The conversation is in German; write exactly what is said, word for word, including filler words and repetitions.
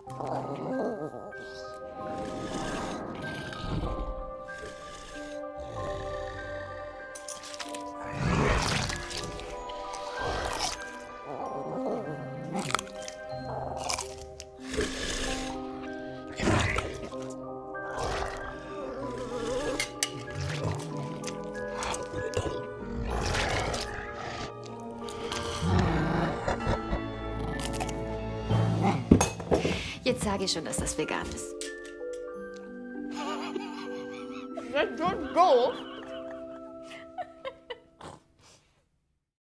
Jetzt sage ich schon, dass das vegan ist. That's so doof.